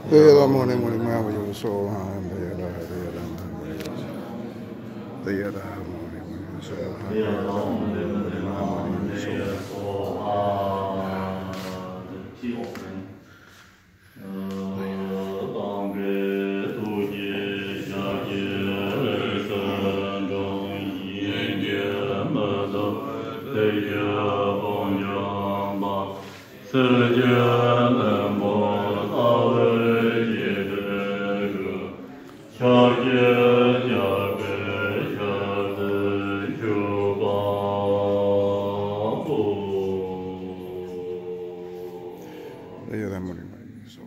Teyada moni moni mamu yo so han teyada moni moni so teyada moni moni so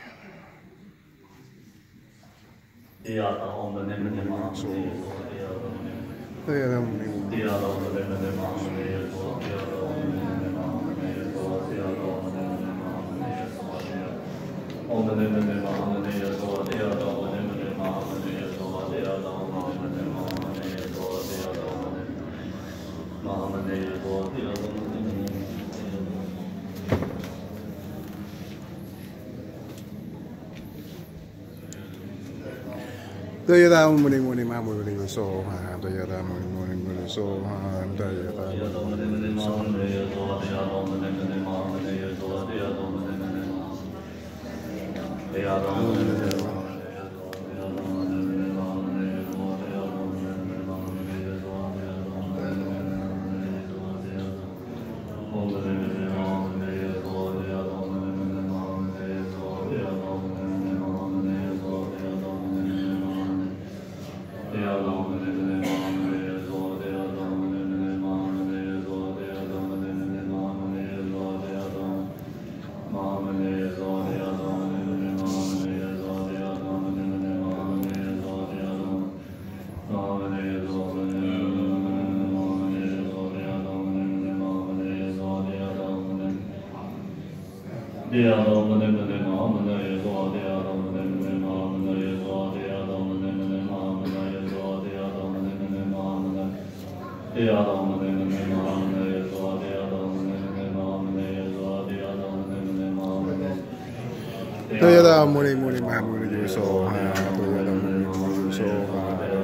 teyada moni moni teyada moni moni mamu yo so han teyada moni moni so han teyada moni teyada moni moni mamu yo so han teyada moni moni so han